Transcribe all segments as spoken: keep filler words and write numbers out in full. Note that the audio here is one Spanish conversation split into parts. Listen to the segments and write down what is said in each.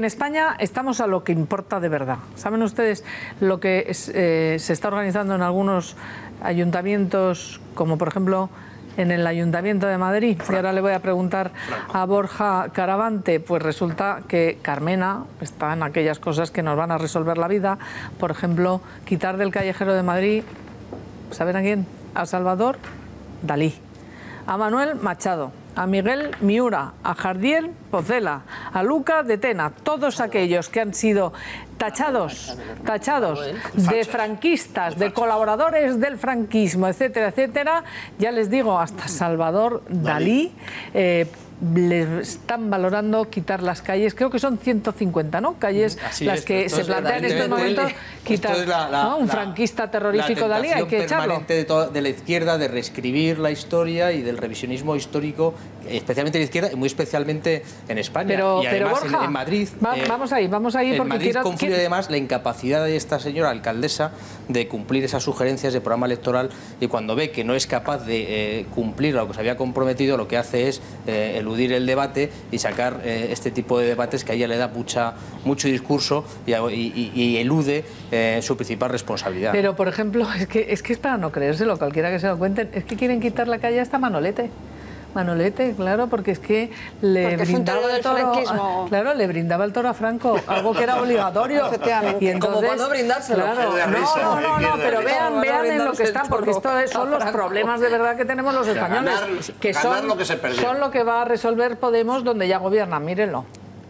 En España estamos a lo que importa de verdad. ¿Saben ustedes lo que es, eh, se está organizando en algunos ayuntamientos, como por ejemplo en el Ayuntamiento de Madrid? Y ahora le voy a preguntar a Borja Caravante. Pues resulta que Carmena está en aquellas cosas que nos van a resolver la vida. Por ejemplo, quitar del callejero de Madrid, ¿saben a quién? A Salvador Dalí, a Manuel Machado, a Miguel Miura, a Jardiel Pocela, a Luca de Tena, todos aquellos que han sido tachados, tachados de franquistas, de colaboradores del franquismo, etcétera, etcétera. Ya les digo, hasta Salvador Dalí, eh, le están valorando quitar las calles, creo que son ciento cincuenta, ¿no? Calles Así las es, que se plantean en estos momentos quitar. Es la, la, ¿no? Un la, franquista terrorífico Dalí, hay que echarlo. De, toda, de la izquierda de reescribir la historia y del revisionismo histórico, especialmente de la izquierda y muy especialmente en España. Pero, y además pero Borja, en, en Madrid. Va, eh, vamos ahí, vamos ahí. En porque Madrid quiero, confluye quiero... además la incapacidad de esta señora alcaldesa de cumplir esas sugerencias de programa electoral, y cuando ve que no es capaz de eh, cumplir lo que se había comprometido, lo que hace es eh, eludir el debate y sacar eh, este tipo de debates que a ella le da mucha, mucho discurso y, y, y elude eh, su principal responsabilidad. Pero, por ejemplo, es que, es que es para no creérselo, cualquiera que se lo cuenten, es que quieren quitar la calle hasta Manolete. Manolete, claro, porque es que le porque brindaba el toro, a, claro, le brindaba el toro a Franco, algo que era obligatorio. Efectivamente. Y entonces, como para no brindárselo. Claro, no, no, no, no, pero vean, vean en lo que están, porque esto son los problemas de verdad que tenemos los españoles, ganar, que ganar son, lo que se perdió. son lo que va a resolver Podemos donde ya gobiernan, mírenlo.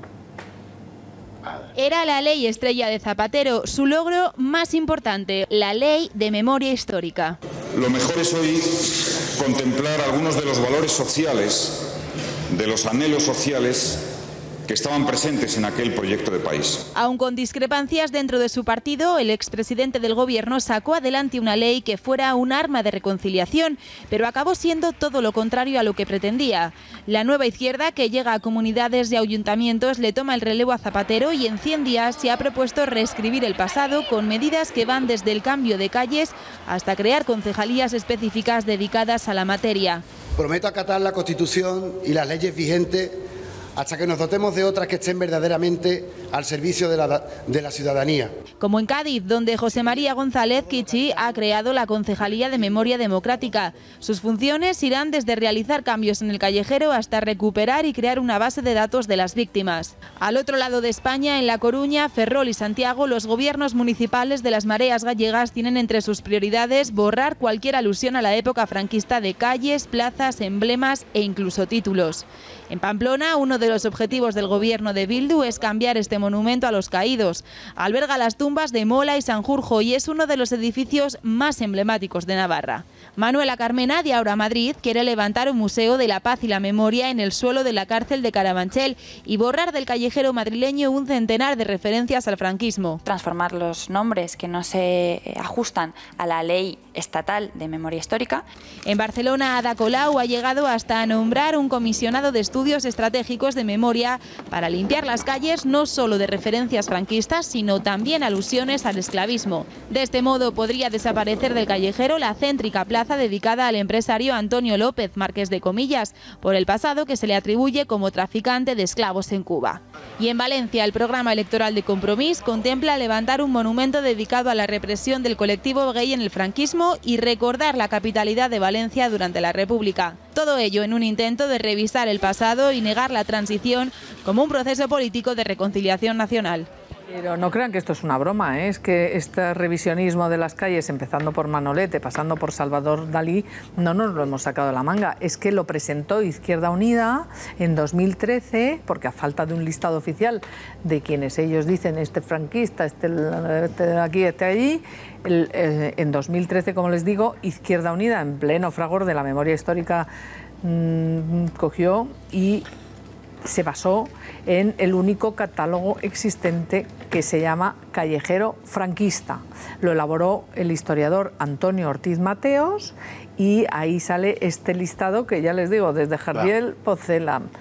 Era la ley estrella de Zapatero, su logro más importante, la ley de memoria histórica. Lo mejor es hoy contemplar algunos de los valores sociales, de los anhelos sociales que estaban presentes en aquel proyecto de país. Aun con discrepancias dentro de su partido, el expresidente del gobierno sacó adelante una ley que fuera un arma de reconciliación, pero acabó siendo todo lo contrario a lo que pretendía. La nueva izquierda, que llega a comunidades y ayuntamientos, le toma el relevo a Zapatero y en cien días se ha propuesto reescribir el pasado con medidas que van desde el cambio de calles hasta crear concejalías específicas dedicadas a la materia. Prometo acatar la Constitución y las leyes vigentes hasta que nos dotemos de otras que estén verdaderamente al servicio de la, de la ciudadanía. Como en Cádiz, donde José María González Kichi ha creado la Concejalía de Memoria Democrática. Sus funciones irán desde realizar cambios en el callejero hasta recuperar y crear una base de datos de las víctimas. Al otro lado de España, en La Coruña, Ferrol y Santiago, los gobiernos municipales de las mareas gallegas tienen entre sus prioridades borrar cualquier alusión a la época franquista de calles, plazas, emblemas e incluso títulos. En Pamplona, uno de los objetivos del gobierno de Bildu es cambiar este monumento a los caídos. Alberga las tumbas de Mola y Sanjurjo y es uno de los edificios más emblemáticos de Navarra. Manuela Carmena, de Ahora Madrid, quiere levantar un museo de la paz y la memoria en el suelo de la cárcel de Carabanchel y borrar del callejero madrileño un centenar de referencias al franquismo. Transformar los nombres que no se ajustan a la ley estatal de memoria histórica. En Barcelona, Ada Colau ha llegado hasta a nombrar un comisionado de estudios estratégicos de memoria para limpiar las calles no solo de referencias franquistas, sino también alusiones al esclavismo. De este modo podría desaparecer del callejero la céntrica plaza dedicada al empresario Antonio López, marqués de Comillas, por el pasado que se le atribuye como traficante de esclavos en Cuba. Y en Valencia, el programa electoral de Compromís contempla levantar un monumento dedicado a la represión del colectivo gay en el franquismo y recordar la capitalidad de Valencia durante la República. Todo ello en un intento de revisar el pasado y negar la transición como un proceso político de reconciliación nacional. Pero no crean que esto es una broma, ¿eh? Es que este revisionismo de las calles, empezando por Manolete, pasando por Salvador Dalí, no nos lo hemos sacado de la manga. Es que lo presentó Izquierda Unida en dos mil trece, porque a falta de un listado oficial de quienes ellos dicen este franquista, este, este de aquí, este de allí, el, eh, en dos mil trece, como les digo, Izquierda Unida, en pleno fragor de la memoria histórica, mmm, cogió y se basó en el único catálogo existente que se llama Callejero Franquista. Lo elaboró el historiador Antonio Ortiz Mateos y ahí sale este listado que ya les digo, desde Jardiel Pocela,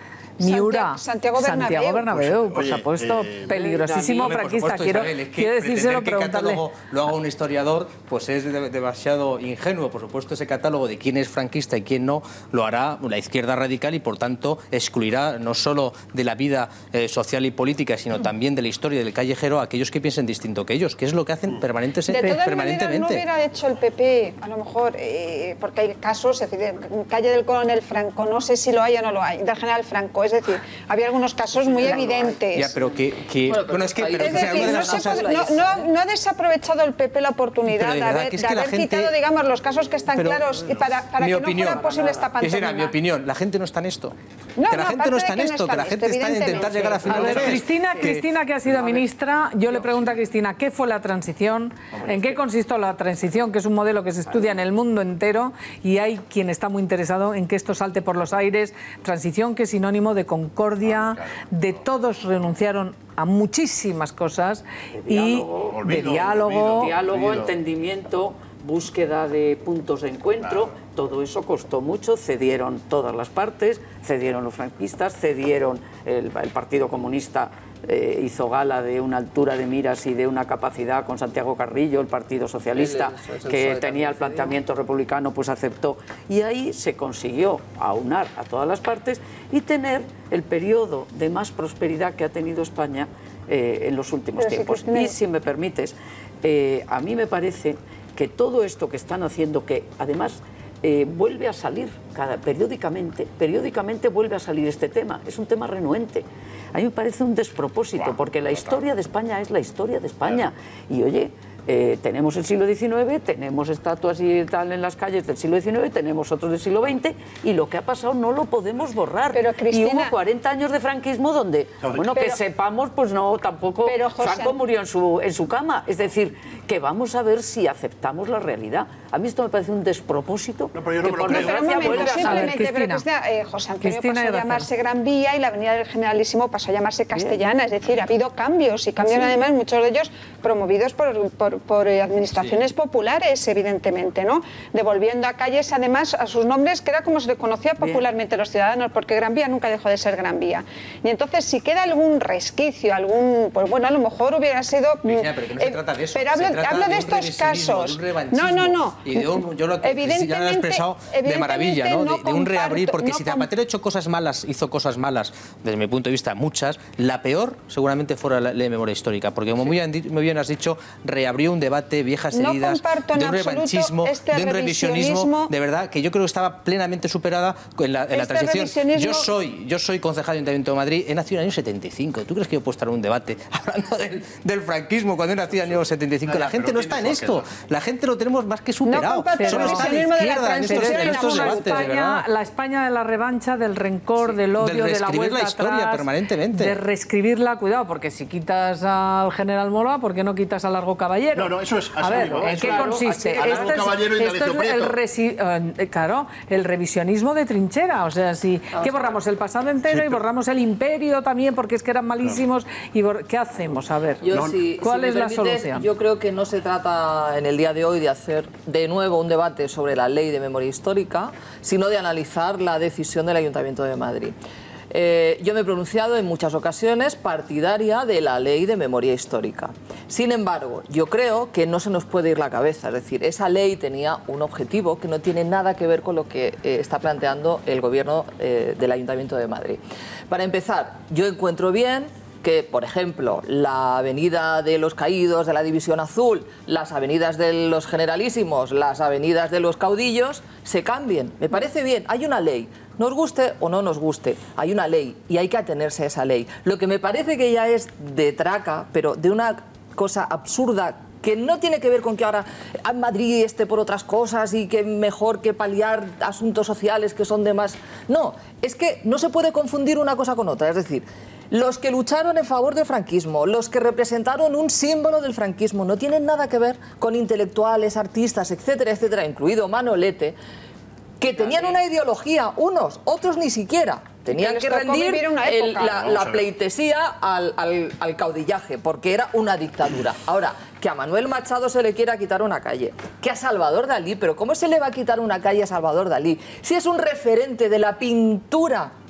Miura, Santiago Bernabéu, Santiago Bernabéu, por Oye, supuesto, eh, peligrosísimo Hombre, por franquista. supuesto, Quiero, Isabel, es que quiero decírselo, pretender que el preguntarle. catálogo lo haga un historiador, pues es de- demasiado ingenuo. Por supuesto, ese catálogo de quién es franquista y quién no lo hará la izquierda radical y, por tanto, excluirá no solo de la vida eh, social y política, sino también de la historia del callejero a aquellos que piensen distinto que ellos, que es lo que hacen permanentes, De todas permanentemente. maneras, no hubiera hecho el P P, a lo mejor, eh, porque hay casos, es decir, en calle del Coronel Franco, no sé si lo hay o no lo hay, del General Franco, es decir, había algunos casos muy evidentes. Ya, pero que... que- Bueno, pero bueno, es que... es pero, Es o sea, decir, una de no, las se cosas- puede- no, no- no ha desaprovechado el P P la oportunidad Pero de de verdad haber, que es de que la haber gente- quitado, digamos, los casos que están Pero, claros y para, para mi que opinión, no fuera posible esta Esa era mi pantomima. opinión. La gente no está en esto. No, que la no, gente no aparte está en de que no esto, que la está en gente esto, está en intentar evidentemente. llegar a A final ver, de mes. Cristina, Que- Cristina, que ha sido ministra, yo le pregunto a Cristina, ¿qué fue la transición? ¿En qué consistió la transición? Que es un modelo que se estudia en el mundo entero y hay quien está muy interesado en que esto salte por los aires. Transición que es sinónimo de concordia, de todos renunciaron a muchísimas cosas y Olvido, de diálogo. olvido. Diálogo, Olvido. entendimiento, búsqueda de puntos de encuentro, todo eso costó mucho, cedieron todas las partes, cedieron los franquistas, cedieron el, el Partido Comunista, eh, hizo gala de una altura de miras y de una capacidad con Santiago Carrillo, el Partido Socialista, El- el- el que PSOE tenía el también planteamiento republicano, pues aceptó. Y ahí se consiguió aunar a todas las partes y tener el periodo de más prosperidad que ha tenido España eh, en los últimos Pero sí, tiempos. Cristina- Y si me permites, eh, a mí me parece que todo esto que están haciendo, que además eh, vuelve a salir cada, periódicamente, periódicamente vuelve a salir este tema, es un tema renuente. A mí me parece un despropósito, porque la historia de España es la historia de España. Y oye, eh, tenemos el siglo diecinueve, tenemos estatuas y tal en las calles del siglo diecinueve, tenemos otros del siglo veinte, y lo que ha pasado no lo podemos borrar. Pero, y Cristina- hubo cuarenta años de franquismo donde, bueno, que Pero- sepamos, pues no, tampoco Pero, José- Franco murió en su, en su cama. Es decir, que vamos a ver si aceptamos la realidad. A mí esto me parece un despropósito No, pero yo no que me lo por creo. No, pero un desgracia momento, vuelve a salir. simplemente, pero Cristina. Cristina, eh, José Antonio Cristina pasó a Irazar. llamarse Gran Vía y la Avenida del Generalísimo pasó a llamarse Castellana, es decir, ha habido cambios y cambios además muchos de ellos promovidos por, por, por, eh, administraciones populares, evidentemente, ¿no? Devolviendo a calles además a sus nombres que era como se le conocía popularmente a los ciudadanos, porque Gran Vía nunca dejó de ser Gran Vía. Y entonces si queda algún resquicio, algún, pues bueno, a lo mejor hubiera sido... Cristina, pero que no se eh, trata de eso. Pero se hablo, trata hablo de, un estos revisionismo, casos. de un revanchismo No, no, no. Y de un, yo lo que Cristina lo ha expresado de maravilla, ¿no? De, de un reabrir, porque no si Zapatero ha hecho cosas malas, hizo cosas malas, desde mi punto de vista, muchas, la peor seguramente fuera la ley de memoria histórica, porque como muy bien, di- muy bien has dicho, reabrió un debate, viejas No heridas, comparto en de un absoluto revanchismo, este de un revisionismo, revisionismo. de verdad, que yo creo que estaba plenamente superada en la, en la Este transición. revisionismo- Yo soy, yo soy concejal del Ayuntamiento de Madrid, he nacido en el año setenta y cinco. ¿Tú crees que yo puedo estar en un debate hablando del, del franquismo cuando he nacido en el año setenta y cinco? La gente pero no está en tienes esto. por qué La gente lo tenemos más que superado. comparto el Solo está la revisionismo de la izquierda en estos, transición en en estos alguna debates, de España, verdad. la España de la revancha, del rencor, del odio, Del de la reescribir vuelta la historia atrás, permanentemente. de reescribirla, cuidado, porque si quitas al general Mola, ¿por qué no quitas a Largo Caballero? No, no, eso es- A eso ver, mismo, ¿en eso qué claro, consiste? así, a Largo Caballero y esto es Indalecio el Prieto. resi- eh, claro, el revisionismo de trinchera, o sea, si ¿qué borramos? El pasado entero y borramos el imperio también porque es que eran malísimos y bor- ¿qué hacemos? A ver, Yo, si- ¿cuál si me es la permites, solución? Yo creo que no se trata en el día de hoy de hacer de nuevo un debate sobre la ley de memoria histórica, sino de analizar la decisión del Ayuntamiento de Madrid. Eh, yo me he pronunciado en muchas ocasiones partidaria de la ley de memoria histórica. Sin embargo, yo creo que no se nos puede ir la cabeza. Es decir, esa ley tenía un objetivo que no tiene nada que ver con lo que eh, está planteando el Gobierno eh, del Ayuntamiento de Madrid. Para empezar, yo encuentro bien que, por ejemplo, la avenida de los caídos de la División Azul, las avenidas de los generalísimos, las avenidas de los caudillos, se cambien. Me parece bien, hay una ley. Nos guste o no nos guste, hay una ley y hay que atenerse a esa ley. Lo que me parece que ya es de traca, pero de una cosa absurda, que no tiene que ver con que ahora en Madrid esté por otras cosas y que mejor que paliar asuntos sociales que son de más... No, es que no se puede confundir una cosa con otra, es decir... Los que lucharon en favor del franquismo, los que representaron un símbolo del franquismo, no tienen nada que ver con intelectuales, artistas, etcétera, etcétera, incluido Manolete, que tenían una ideología, unos, otros ni siquiera. Tenían Que que les tocó rendir vivir una el- época. la, Vamos a la ver. pleitesía al, al- al caudillaje, porque era una dictadura. Ahora, que a Manuel Machado se le quiera quitar una calle, que a Salvador Dalí, pero ¿cómo se le va a quitar una calle a Salvador Dalí? Si es un referente de la pintura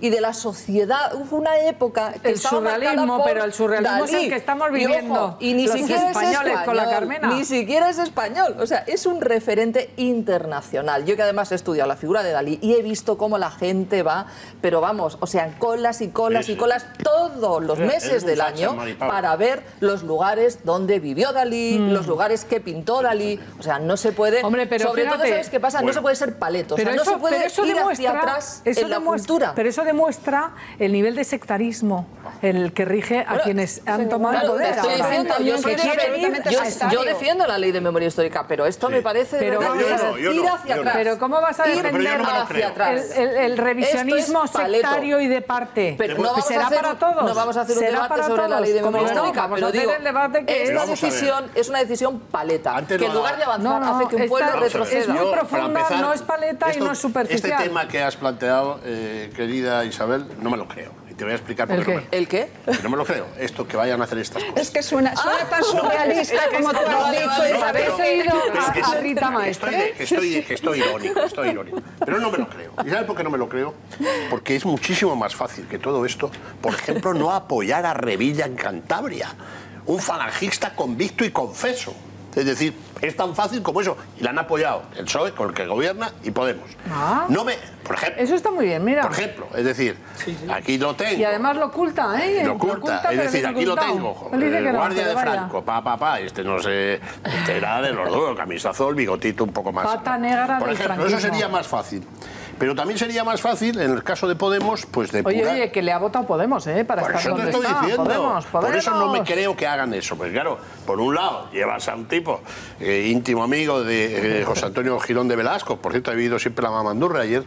y de la sociedad. Hubo una época que el estaba surrealismo, por pero el surrealismo Dalí. es el que estamos Y, viviendo. ojo, y ni los siquiera españoles es español, con la Carmena. Ni siquiera es español. O sea, es un referente internacional. Yo que además he estudiado la figura de Dalí y he visto cómo la gente va, pero vamos, o sea, colas y colas sí, sí. y colas todos los Eres meses un del facha, año Maripau. para ver los lugares donde vivió Dalí, Mm. los lugares que pintó Dalí. O sea, no se puede... Hombre, pero sobre fíjate, todo, ¿sabes qué pasa? bueno, no se puede ser paleto. O sea, Pero no eso, se puede pero eso ir demuestra, hacia atrás eso en la demuestra- cultura. Pero eso demuestra el nivel de sectarismo el que rige a Bueno, quienes han tomado Claro, el poder. estoy ahora. diciendo, yo, soy que quieren ir absolutamente a- sectario. Yo defiendo la ley de memoria histórica, pero esto me parece de Pero verdad vamos que a es ver, yo ir no, hacia yo no. atrás. Pero ¿cómo vas a Ir defender hacia atrás? el, el- el revisionismo Esto es paleto. sectario y de parte? Pero no vamos será a hacer, para todos. No vamos a hacer un será debate para sobre todos. la ley de Como memoria no, histórica, vamos pero a hacer digo, el debate que es, es. una Vamos a ver. decisión, es una decisión paleta, Antes que en lo lugar de ha- avanzar No, no, hace que un esta- pueblo Vamos a ver, retroceda. es muy yo, para profunda, empezar, no es paleta y esto- no es superficial. Este tema que has planteado, eh, querida Isabel, no me lo creo. Y te voy a explicar por ¿El qué. qué? No me, ¿El qué? que no me lo creo. Esto, que vayan a hacer estas cosas. Es que suena, suena Ah, tan surrealista como tú has vale, dicho. vale, y vale, habéis ¿Habéis oído Pero a, que a sí, Rita que Maestre? estoy, que estoy, que estoy irónico, estoy irónico. Pero no me lo creo. ¿Y sabes por qué no me lo creo? Porque es muchísimo más fácil que todo esto, por ejemplo, no apoyar a Revilla en Cantabria, un falangista convicto y confeso. Es decir, es tan fácil como eso. Y la han apoyado el P S O E, con el que gobierna, y Podemos. Ah. No me, por ejemplo, Eso está muy bien, mira. por ejemplo, es decir, aquí lo tengo. Y además lo oculta, ¿eh? Lo oculta, es pero decir, bien aquí lo ocultado. tengo. Él dice El que no, guardia que de vaya. Franco, pa, pa, pa, este no sé, este era de los dos, camisa azul, bigotito un poco más. Pata negra Por del ejemplo, franquismo. eso sería más fácil. Pero también sería más fácil, en el caso de Podemos, pues Oye, depurar. oye, que le ha votado Podemos, ¿eh? Para Por estar eso te donde estoy está. diciendo. Podemos, Por eso no me Podemos. creo que hagan eso. Pues claro, por un lado, llevas a un tipo eh, íntimo amigo de eh, José Antonio Girón de Velasco. Por cierto, he vivido siempre la mamandurra ayer.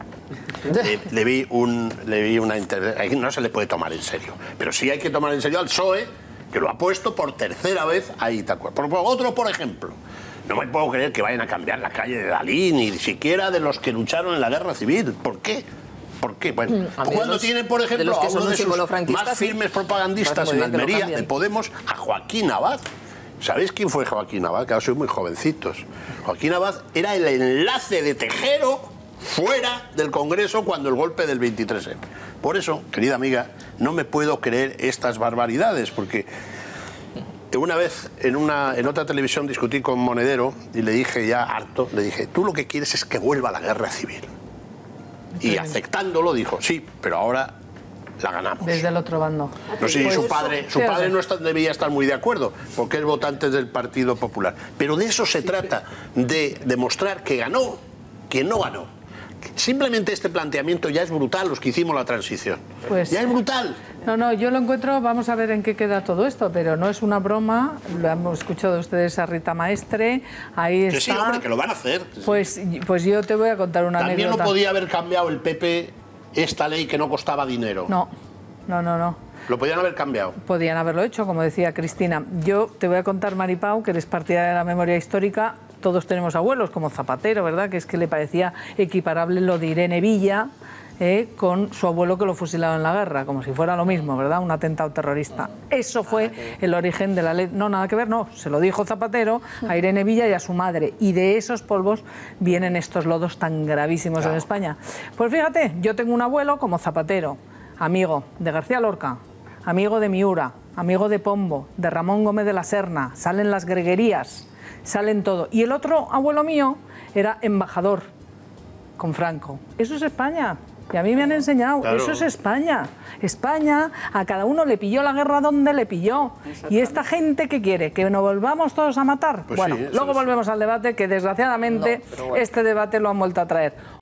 Le, le vi un, le vi una inter... ahí no se le puede tomar en serio. Pero sí hay que tomar en serio al P S O E, que lo ha puesto por tercera vez ahí, tal cual. Por, por otro, por ejemplo. No me puedo creer que vayan a cambiar la calle de Dalí, ni siquiera de los que lucharon en la guerra civil. ¿Por qué? ¿Por qué? Bueno, A mí de cuando los- tienen, por de ejemplo, los que a son uno un de sus símbolo franquista, más sí. firmes propagandistas Parece en muy bien que lo Almería, cambien. de Podemos, a Joaquín Abad. ¿Sabéis quién fue Joaquín Abad? Que ahora sois muy jovencitos. Joaquín Abad era el enlace de Tejero fuera del Congreso cuando el golpe del veintitrés eme. Por eso, querida amiga, no me puedo creer estas barbaridades, porque una vez en, una, en otra televisión discutí con Monedero y le dije ya harto, le dije, tú lo que quieres es que vuelva la guerra civil. Y aceptándolo dijo, sí, pero ahora la ganamos. Desde el otro bando. No sé si Pues su eso, padre, su fíjate. padre no está- debía estar muy de acuerdo, porque es votante del Partido Popular. Pero de eso se trata, de demostrar que ganó quien no ganó. Simplemente este planteamiento ya es brutal, los que hicimos la transición. Pues- ya es brutal. No, no, yo lo encuentro, vamos a ver en qué queda todo esto, pero no es una broma, lo hemos escuchado ustedes a Rita Maestre, ahí está. Que sí, hombre, que lo van a hacer. Pues, pues yo te voy a contar una También anécdota. no podía haber cambiado el P P esta ley que no costaba dinero. No, no, no, no. Lo podían haber cambiado. Podían haberlo hecho, como decía Cristina. Yo te voy a contar, Maripau, que eres partidaria de la memoria histórica. Todos tenemos abuelos, como Zapatero, ¿verdad? Que es que le parecía equiparable lo de Irene Villa eh, con su abuelo que lo fusilaron en la guerra, como si fuera lo mismo, ¿verdad? Un atentado terrorista. Eso fue el origen de la ley. No, nada que ver, no. Se lo dijo Zapatero a Irene Villa y a su madre. Y de esos polvos vienen estos lodos tan gravísimos en España. Pues fíjate, yo tengo un abuelo como Zapatero, amigo de García Lorca, amigo de Miura, amigo de Pombo, de Ramón Gómez de la Serna, salen las greguerías, salen todo. Y el otro abuelo mío era embajador con Franco. Eso es España. Y a mí me han enseñado, Claro. eso es España. España, a cada uno le pilló la guerra donde le pilló. Y esta gente, ¿qué quiere? ¿Que nos volvamos todos a matar? Pues bueno, sí, eso luego es. volvemos al debate, que desgraciadamente No, pero bueno. este debate lo han vuelto a traer.